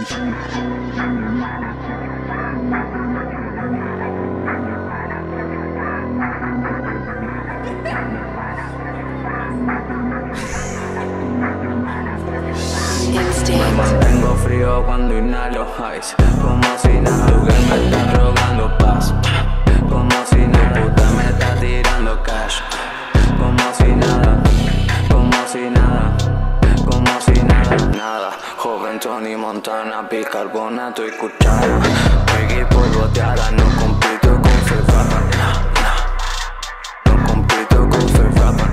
Me mantengo frío cuando inhalo ice, como si nada. Tu girl me está rogando paz, como si nada. Puta me está tirando cash, como si nada, como si nada, como si nada. Nada, joven Tony Montana, bicarbonato y cuchara. Reggae polvoteada, no compito con Fair Rapper. No compito con Fair Rapper.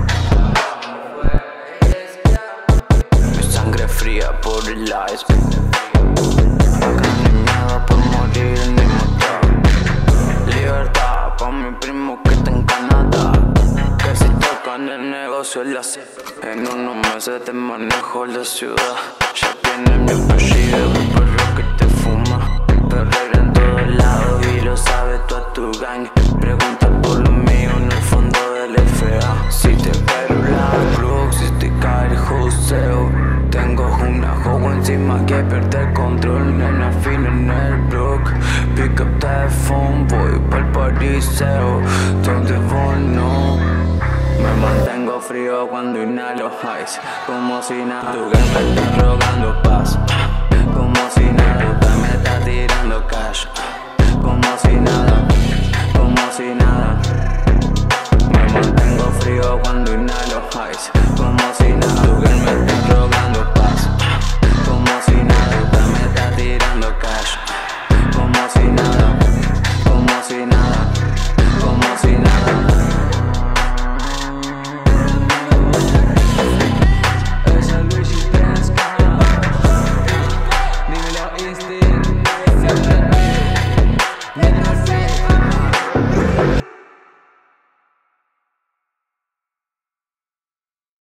Sangre fría por el ice. Acá no hay nada por morir ni matar. Libertad pa' mi primo que está en Canadá, que si tocan el negocio él hace. En unos meses te manejo la ciudad. Ya tiene mi apellido, un perro que te fuma. Perrera en todos lados y lo sabe toda tu gang. Pregunta por lo mío en el fondo del FA. Si te pego la cruz, si te cae el joseo. Tengo una joven encima que pierde el control. Nena fina en el block. Pick up that phone, voy pa'l pariseo. Donde voy no. Me mantengo frío cuando inhalo ice, como si nada. Tu girl me está rogando paz, como si nada.